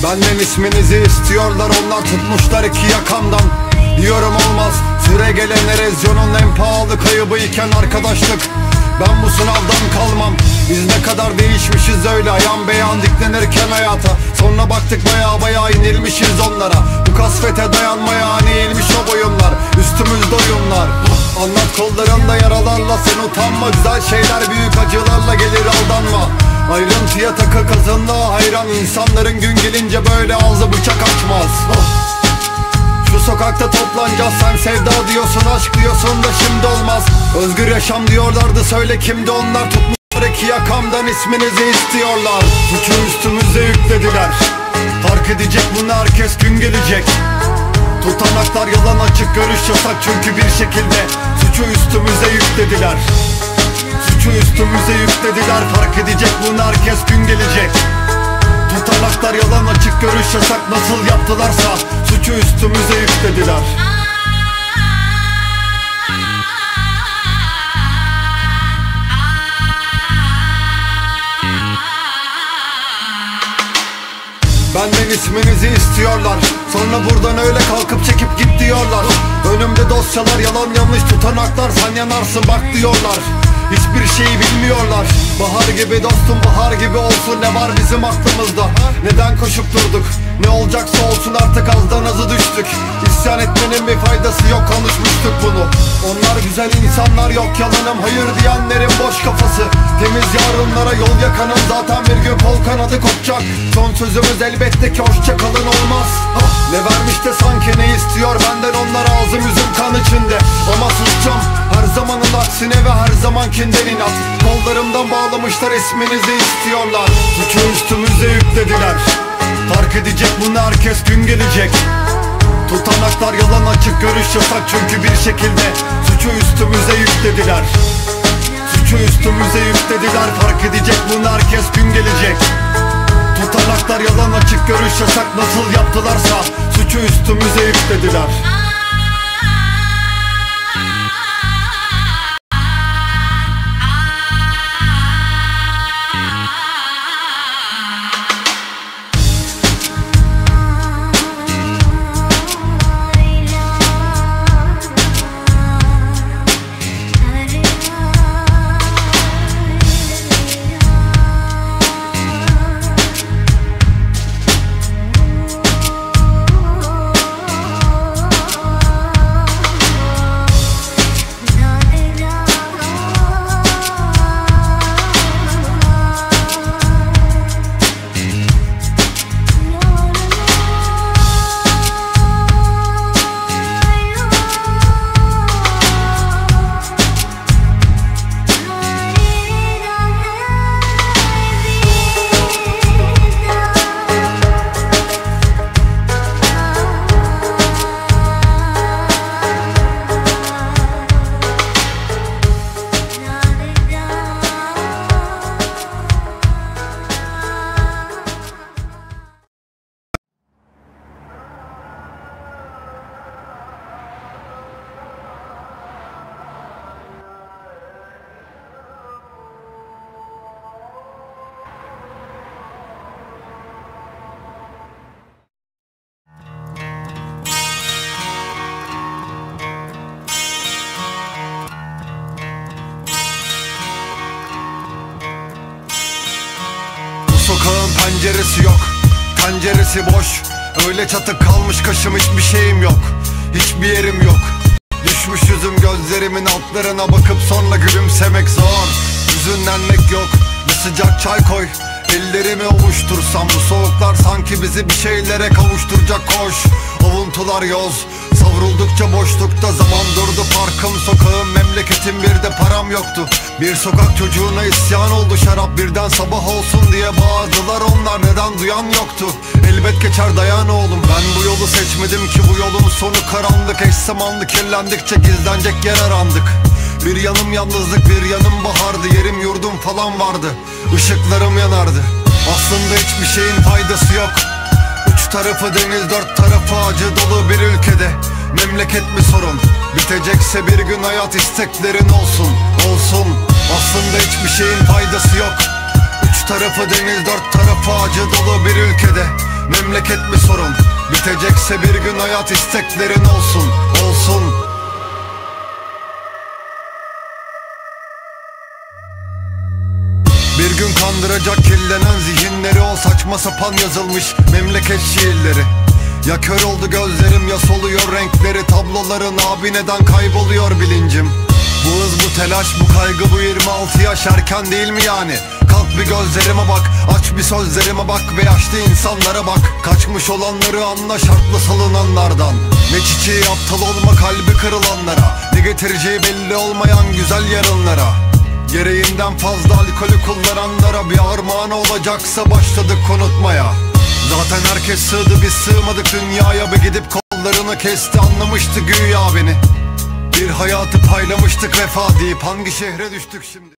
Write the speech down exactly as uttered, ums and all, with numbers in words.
Benden isminizi istiyorlar, onlar tutmuşlar iki yakamdan. Diyorum olmaz, süre gelen erozyonun en pahalı kaybı iken arkadaşlık. Ben bu sınavdan kalmam. Biz ne kadar değişmişiz öyle ayan beyan diklenirken hayata. Sonra baktık baya baya inilmişiz onlara. Bu kasvete dayanmaya hani eğilmiş o boyunlar. Üstümüzde oyunlar. Anlat kollarında yaralarla, sen utanma. Güzel şeyler büyük acılarla gelir, aldanma. Ayrıntıya takı kazınlığa hayran insanların gün gelince böyle ağzı bıçak açmaz. Şu sokakta toplanacağız, sen sevda diyorsun, aşk diyorsun da şimdi olmaz. Özgür yaşam diyorlardı, söyle kimdi onlar? Tutmuşlar iki yakamdan, isminizi istiyorlar. Suçu üstümüze yüklediler. Fark edecek bunu herkes, gün gelecek. Tutanaklar yalan, açık görüş yasak çünkü bir şekilde suçu üstümüze yüklediler. Suçu üstümüze yüklediler. Fark edecek bunu herkes, gün gelecek. Tutanaklar yalan, açık görüş yasak. Nasıl yaptılarsa suçu üstümüze yüklediler. Benden isminizi istiyorlar, sonra buradan öyle kalkıp çekip git diyorlar. Önümde dosyalar, yalan yanlış tutanaklar, sen yanarsın bak diyorlar. Hiçbir şeyi bilmiyorlar. Bahar gibi dostum, bahar gibi olsun, ne var bizim aklımızda? Neden koşup durduk? Ne olacaksa olsun, artık azdan azı düştük. İsyan etmenin bir faydası yok, konuşmuştuk bunu. Onlar güzel insanlar, yok yalanım, hayır diyenlerin boş kafası. Temiz yarınlara yol yakanın zaten bir gün kol kanadı kopacak. Son sözümüz elbette ki hoşça kalın olmaz. Ne vermiş de sanki ne istiyor benden onlar, ağzım yüzüm kan içinde. Ama susacağım her zamanın aksine ve her zamankinden inat. Kollarımdan bağlamışlar, isminizi istiyorlar. Suçu üstümüze yüklediler. Fark edecek bunu herkes, gün gelecek. Tutanaklar yalan, açık görüş yasak çünkü bir şekilde suçu üstümüze yüklediler. Suçu üstümüze yüklediler. Fark edecek bunu herkes, gün gelecek. Tutanaklar yalan, açık görüş yasak. Nasıl yaptılarsa suçu üstümüze yüklediler. Sokağın penceresi yok, penceresi boş. Öyle çatık kalmış kaşım, hiçbir şeyim yok. Hiçbir yerim yok. Düşmüş yüzüm, gözlerimin altlarına bakıp sonra gülümsemek zor. Hüzünlenmek yok, bir sıcak çay koy. Ellerimi ovuştursam bu soğuklar sanki bizi bir şeylere kavuşturacak, koş. Avuntular yoz, savruldukça boşlukta zaman durdu. Parkım, sokağım, memleketim, bir de param yoktu. Bir sokak çocuğuna isyan oldu şarap, birden sabah olsun diye bağırdılar onlar. Neden duyan yoktu? Elbet geçer, dayan oğlum. Ben bu yolu seçmedim ki, bu yolun sonu karanlık. Eş zamanlı kirlendikçe gizlenecek yer arandık. Bir yanım yalnızlık, bir yanım bahardı. Yerim yurdum falan vardı, ışıklarım yanardı. Aslında hiçbir şeyin faydası yok. Üç tarafı deniz, dört tarafı acı dolu bir ülkede. Memleket mi sorun? Bitecekse bir gün hayat, isteklerin olsun, olsun. Aslında hiçbir şeyin faydası yok. Üç tarafı deniz, dört tarafı acı dolu bir ülkede. memleket mi sorun? Bitecekse bir gün hayat isteklerin olsun, olsun. Bir gün kandıracak kirlenen zihinleri, o saçma sapan yazılmış memleket şiirleri. Ya kör oldu gözlerim ya soluyor renkleri, tabloların abi neden kayboluyor bilincim. Bu hız, bu telaş, bu kaygı, bu yirmi altı yaş erken değil mi yani? Kalk bir gözlerime bak, aç bir sözlerime bak ve yaşlı insanlara bak. Kaçmış olanları anla, şartlı salınanlardan. Ne çiçeği aptal olma kalbi kırılanlara, ne getireceği belli olmayan güzel yarınlara. Gereğinden fazla alkolü kullananlara bir armağan olacaksa başladık unutmaya. Zaten herkes sığdı, biz sığmadık dünyaya. Be gidip kollarını kesti, anlamıştı güya beni. Bir hayatı paylamıştık vefa deyip hangi şehre düştük şimdi?